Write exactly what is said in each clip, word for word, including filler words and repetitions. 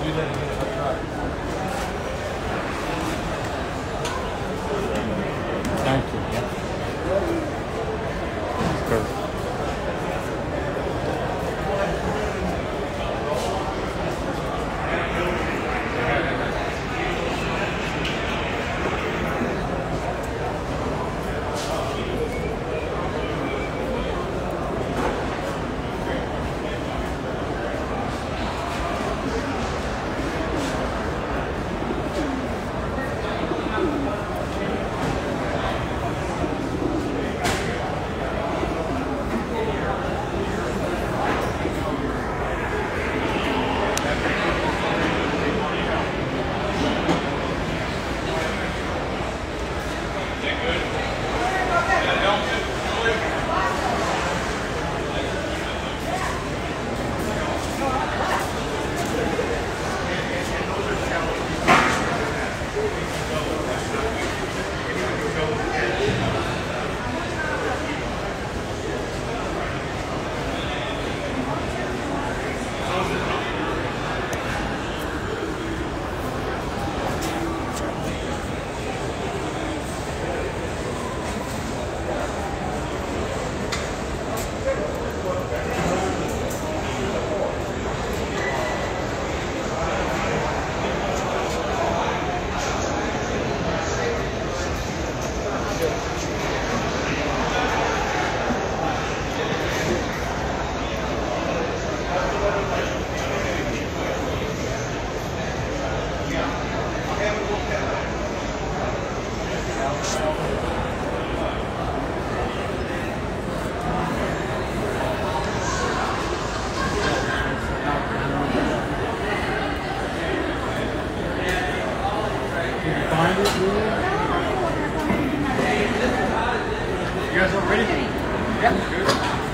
Thank you. Good. You guys all ready? Yeah. Good.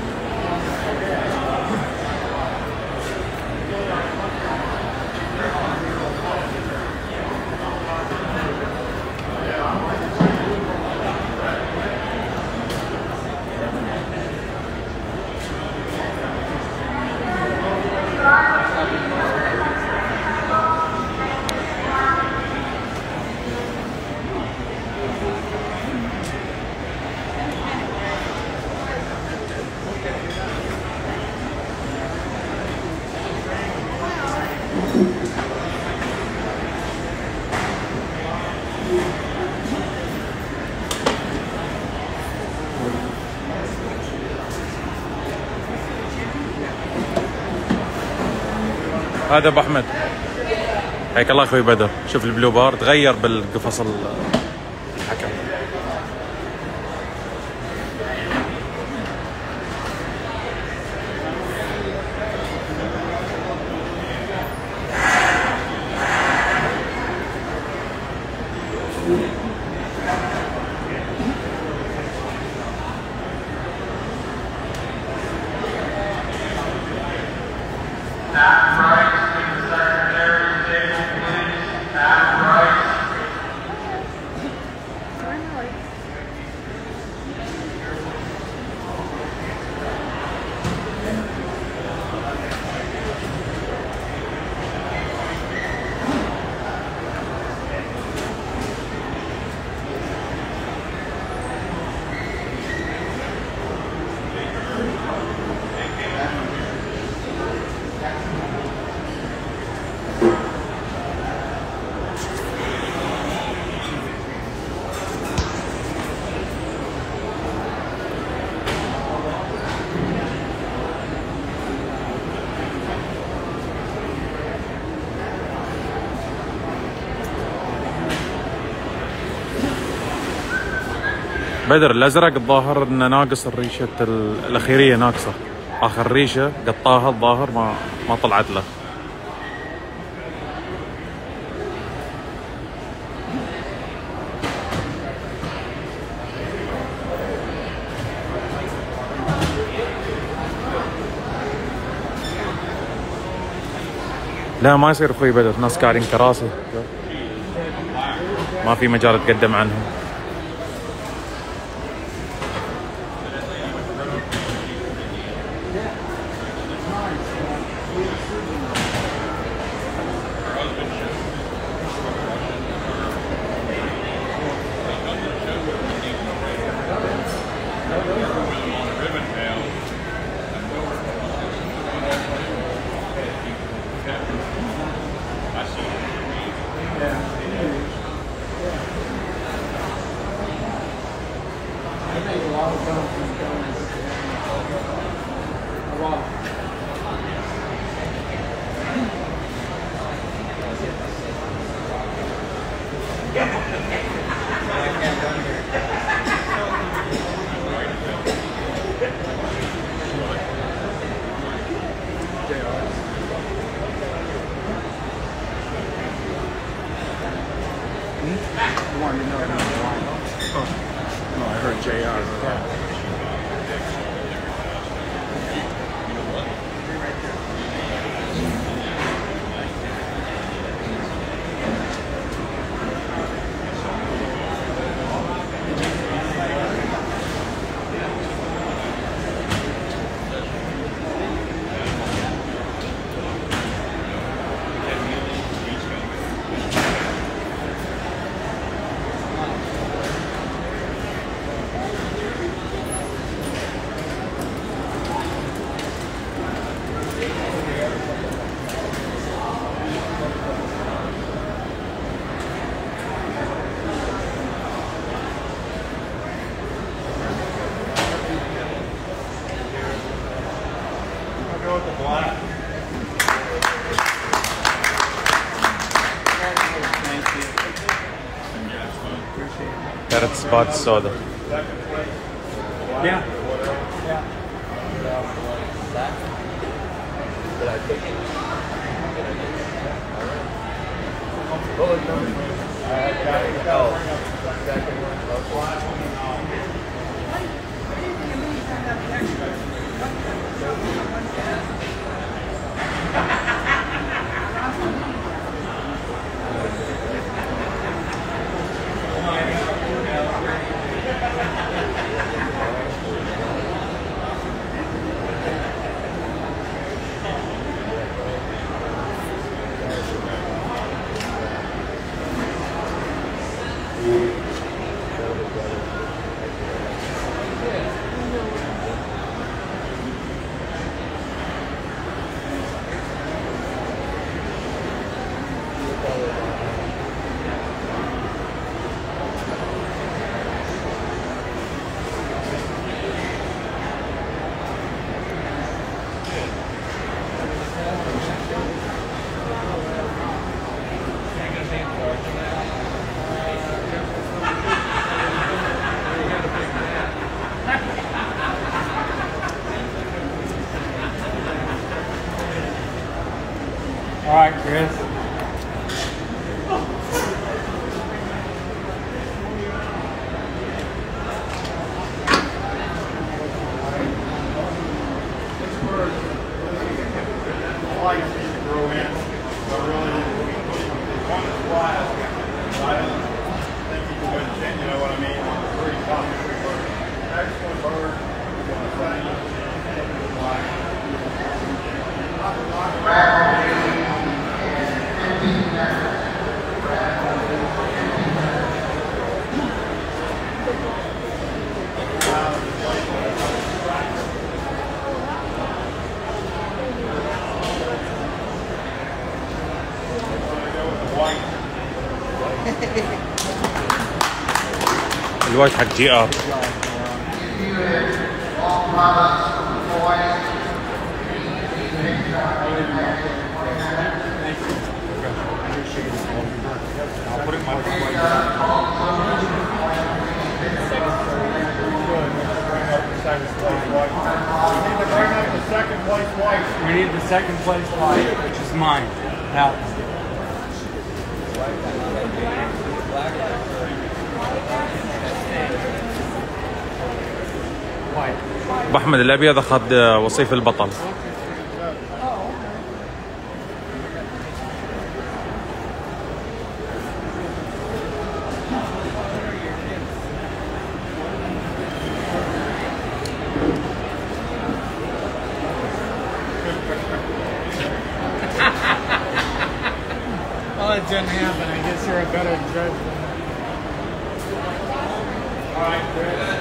هذا ابو احمد. حياك الله اخوي بدر. شوف البلو بار تغير بالقفص الحكم. بدر الازرق الظاهر انه ناقص الريشه الاخيريه ناقصه. اخر ريشه قطاها الظاهر ما ما طلعت له. لا ما يصير اخوي بدر، ناس قاعدين كراسي ما في مجال تقدم عنهم. You wanted to know if he was lying. Oh. No, I heard J R. Yeah. With the black. Thank you. ثلاث سبات السوداء. Yeah. Yeah. Did I pick it? Did I pick it? All right. I got it. Oh, second one. All right, Chris. الوايت حق جي ار. We need the second place white, which is mine. Now. ابو احمد الابيض اخذ وصيف البطل. Well, it didn't happen. I guess you're a better judge than that. All right, Chris.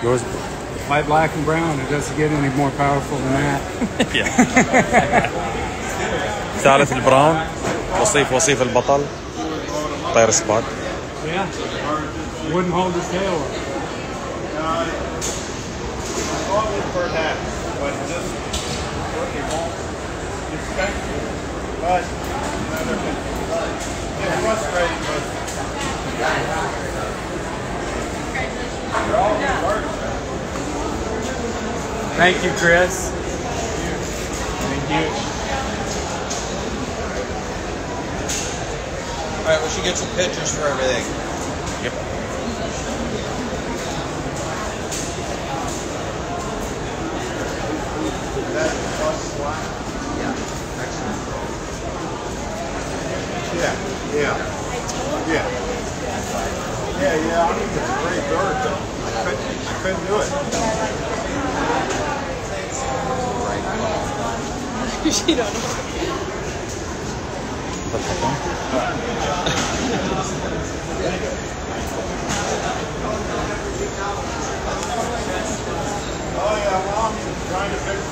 Yours? White, black, and brown. It doesn't get any more powerful than that. ثالث البراون. وصيف وصيف البطل. طير سبات. Yeah. Wouldn't hold his tail up. Always for that, but just it won't respect you. But another it's frustrating, but they're all hard. Thank you, Chris. Thank you. All right, we should get some pictures for everything. Yep. That plus one. Yeah. Excellent. Yeah, yeah. Yeah. Yeah, yeah, I mean, it's a great bird, though. I couldn't, I couldn't do it. She don't know. Oh, yeah, Mom, he was trying to fix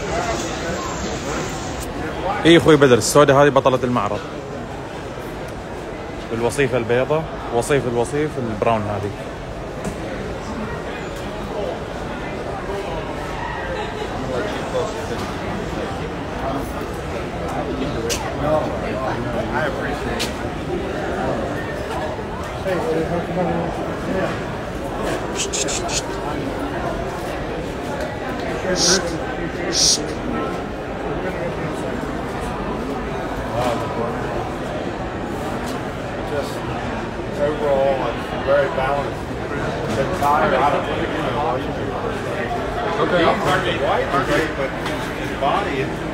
the ايه اخوي بدر، السوداء هذه بطلة المعرض. الوصيفة البيضاء، وصيف الوصيف البراون هذه. I appreciate it. Just overall, it's very balanced. The tire, I don't know. Okay. White, but his body is